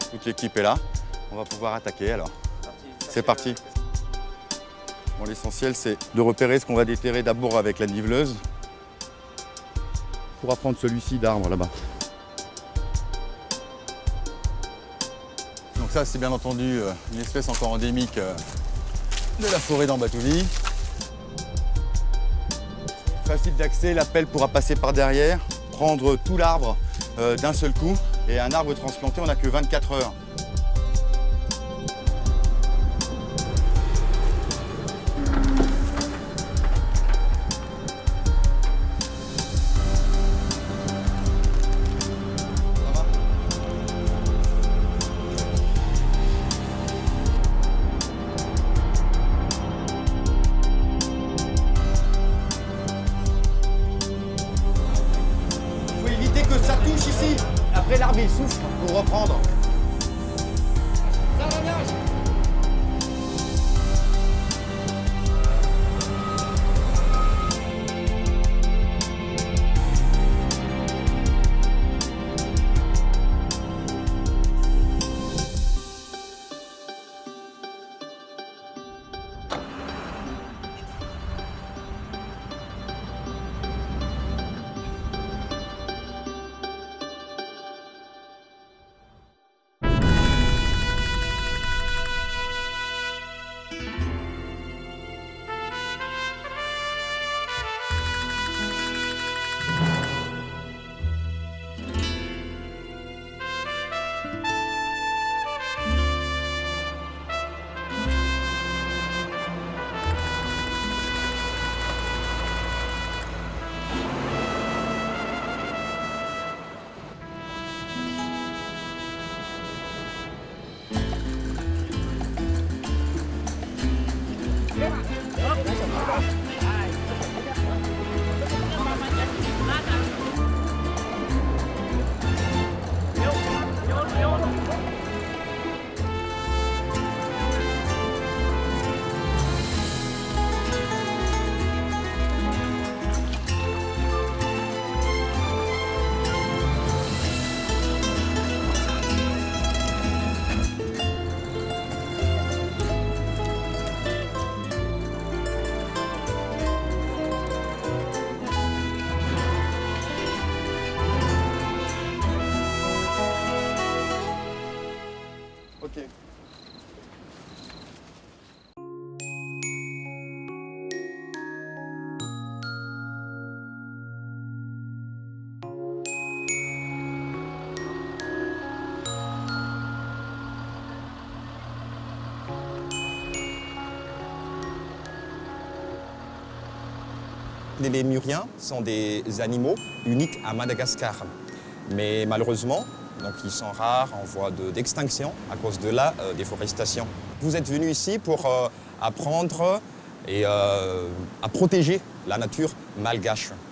Toute l'équipe est là. On va pouvoir attaquer alors. C'est parti. Bon, l'essentiel, c'est de repérer ce qu'on va déterrer d'abord avec la niveleuse. On pourra prendre celui-ci d'arbre là-bas. Donc ça, c'est bien entendu une espèce encore endémique de la forêt d'Ambatouli. Facile d'accès, la pelle pourra passer par derrière, prendre tout l'arbre d'un seul coup. Et un arbre transplanté, on n'a que 24 heures. Que ça touche ici. Après l'arbre il souffle pour reprendre. Ok. Les lémuriens sont des animaux uniques à Madagascar. Mais malheureusement, donc ils sont rares, en voie d'extinction à cause de la déforestation. Vous êtes venu ici pour apprendre et à protéger la nature malgache.